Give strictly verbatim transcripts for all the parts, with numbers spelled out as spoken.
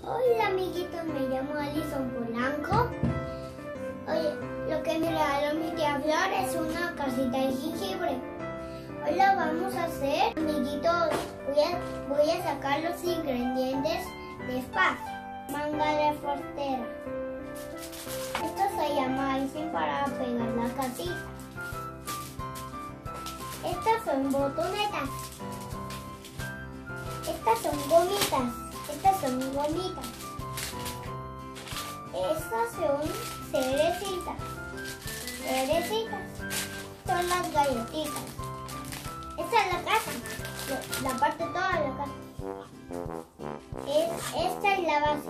Hola amiguitos, me llamo Alison Polanco. Oye, lo que me regaló mi tía Flor es una casita de jengibre. Hoy la vamos a hacer. Amiguitos, voy a, voy a sacar los ingredientes despacio. Manga de fortera. Esto se llama icing para pegar la casita. Estas son botonetas. Estas son gomitas. Estas son gomitas. Estas son cerecitas. Cerecitas. Son las galletitas. Esta es la casa. La parte toda de la casa. Es, esta es la base.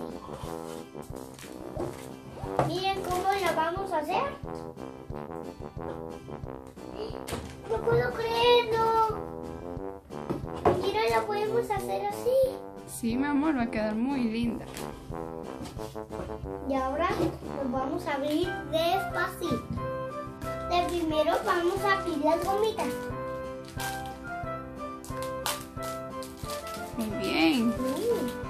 Miren cómo la vamos a hacer. No puedo creerlo. Mira, la podemos hacer así. Sí, mi amor, va a quedar muy linda. Y ahora nos vamos a abrir despacito. De primero vamos a abrir las gomitas. Muy bien. Mm.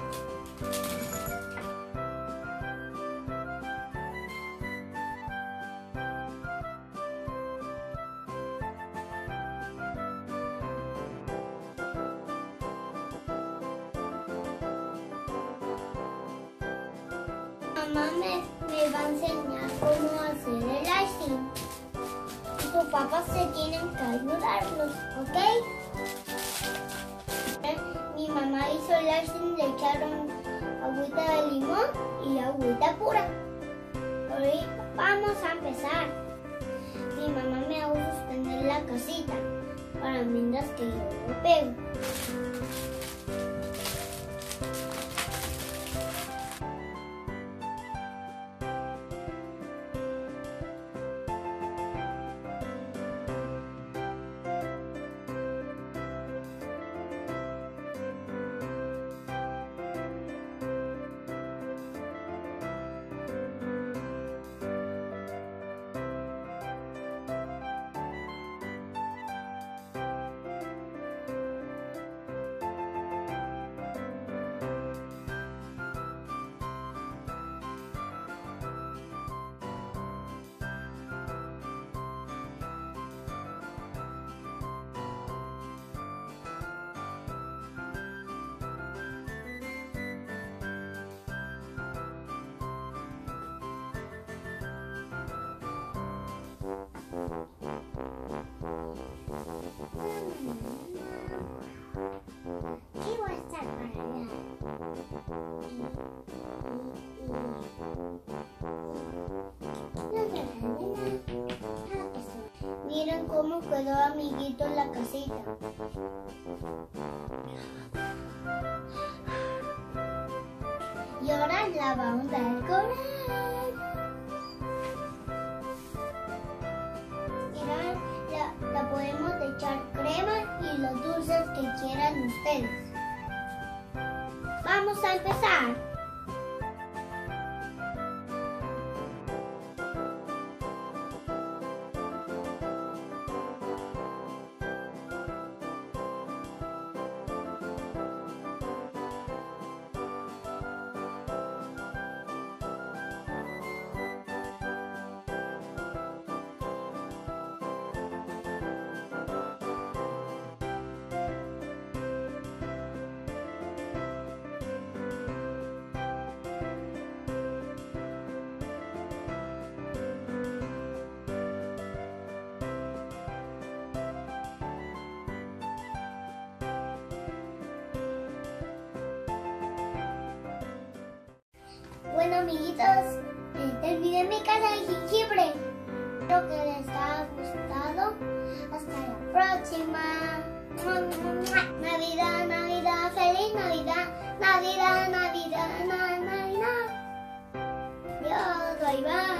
Mamá me, me va a enseñar cómo hacer el icing. Y tus papás se tienen que ayudarnos, ¿ok? Mi mamá hizo el icing, le echaron agüita de limón y agüita pura. Ahora vamos a empezar. Mi mamá me va a sostener la casita para mientras que yo lo pego. Miren cómo quedó, amiguitos, la casita. Y ahora la vamos a decorar. Miren, la, la podemos echar crema y los dulces que quieran ustedes. Vamos a empezar. Bueno, amiguitos, terminé mi casa de jengibre. Espero que les haya gustado. Hasta la próxima. Navidad, Navidad, feliz Navidad. Navidad, Navidad, Navidad. Adiós, bye bye.